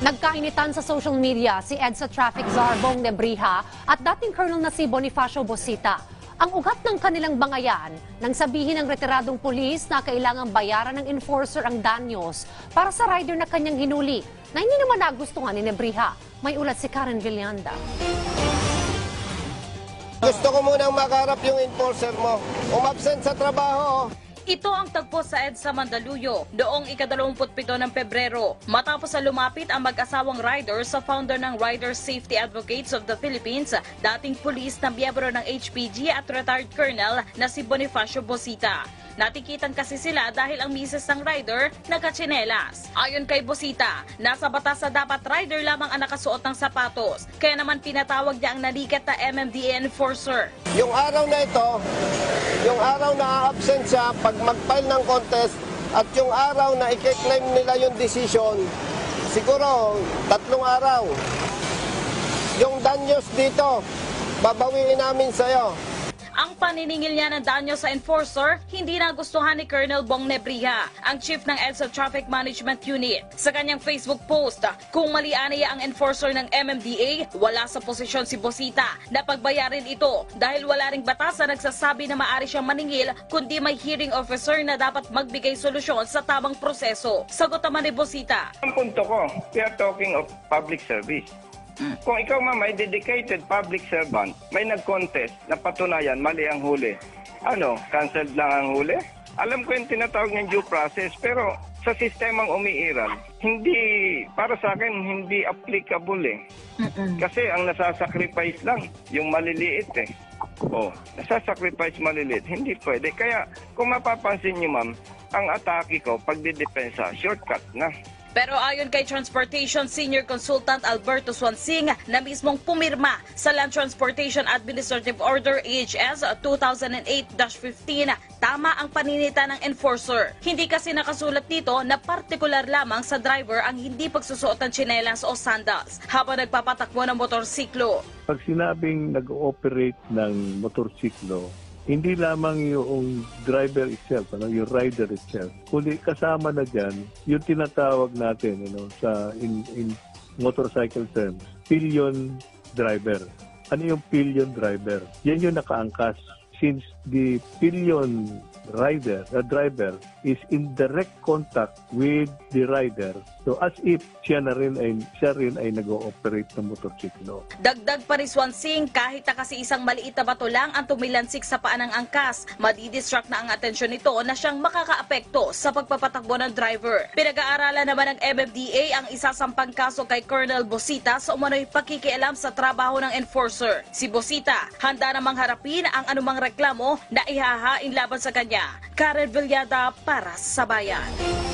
Nagkainitan sa social media si EDSA Traffic Czar Bong Nebriha at dating Colonel na si Bonifacio Bosita. Ang ugat ng kanilang bangayan nang sabihin ng retiradong pulis na kailangang bayaran ng enforcer ang danyos para sa rider na kanyang hinuli na hindi naman nagustuhan ni Nebriha. May ulat si Karen Villanda. Gusto ko munang makarap yung enforcer mo. Umabsent sa trabaho. Ito ang tagpo sa EDSA Mandaluyong noong ika-27 ng Pebrero matapos sa lumapit ang mag-asawang rider sa founder ng Rider Safety Advocates of the Philippines, dating pulis na miyembro ng HPG at retired colonel na si Bonifacio Bosita. Natikitan kasi sila dahil ang misis ng rider nakatsinelas. Ayon kay Bosita, nasa batas na dapat rider lamang ang nakasuot ng sapatos. Kaya naman pinatawag niya ang nalikat na MMDA enforcer. Yung araw na ito, yung araw na absent siya pag mag-file ng contest at yung araw na i-claim nila yung decision, siguro 3 araw. Yung danyos dito, babawiin namin sa'yo. Ang paniningil niya ng danyo sa enforcer, hindi nagustuhan ni Colonel Bong Nebriha, ang chief ng EDSA Traffic Management Unit. Sa kanyang Facebook post, kung mali-aniya ang enforcer ng MMDA, wala sa posisyon si Bosita na pagbayarin ito dahil wala ring batas na nagsasabi na maaari siyang maningil kundi may hearing officer na dapat magbigay solusyon sa tamang proseso. Sagot naman ni Bosita. Ang punto ko, we are talking of public service. Kung ikaw ma'am ay dedicated public servant, may nag-contest na patunayan mali ang huli. Ano, cancelled lang ang huli? Alam ko yung tinatawag ng due process, pero sa sistemang umiiral, hindi, para sa akin, hindi applicable eh. Kasi ang nasasacrifice lang, yung maliliit eh. Nasasacrifice maliliit, hindi pwede. Kaya kung mapapansin nyo ma'am, ang atake ko, pagdidepensa, shortcut na. Pero ayon kay Transportation Senior Consultant Alberto Swansing na mismong pumirma sa Land Transportation Administrative Order AHS 2008-15, tama ang paninita ng enforcer. Hindi kasi nakasulat dito na partikular lamang sa driver ang hindi pagsusuot ng tsinelas o sandals habang nagpapatakbo ng motorsiklo. Pag sinabing nag-ooperate ng motorsiklo, hindi lamang yung driver itself, yung rider itself, kundi kasama na dyan yung tinatawag natin sa in motorcycle terms, pillion driver. Ano yung pillion driver? Yan yung nakaangkas. Since the pillion driver is in direct contact with the rider, so as if siya rin ay nag-ooperate ng motorsiklo. Dagdag pa ni Swansing, kahit na kasi isang maliit na bato lang ang tumilansik sa paa ng angkas, madidistract na ang atensyon nito na siyang makakaapekto sa pagpapatakbo ng driver. Pinag-aaralan naman ng MMDA ang isasampang kaso kay Colonel Bosita sa umano'y pakikialam sa trabaho ng enforcer. Si Bosita, handa namang harapin ang anumang reklamo na ihahain laban sa kanya. Karen Villada para sa Bayan.